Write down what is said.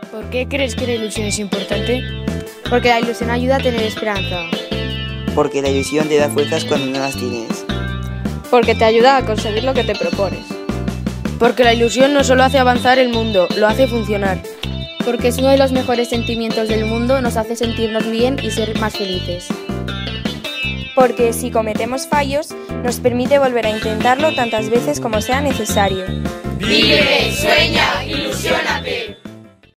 ¿Por qué crees que la ilusión es importante? Porque la ilusión ayuda a tener esperanza. Porque la ilusión te da fuerzas cuando no las tienes. Porque te ayuda a conseguir lo que te propones. Porque la ilusión no solo hace avanzar el mundo, lo hace funcionar. Porque es uno de los mejores sentimientos del mundo, nos hace sentirnos bien y ser más felices. Porque si cometemos fallos, nos permite volver a intentarlo tantas veces como sea necesario. Vive, sueña, ilusiónate.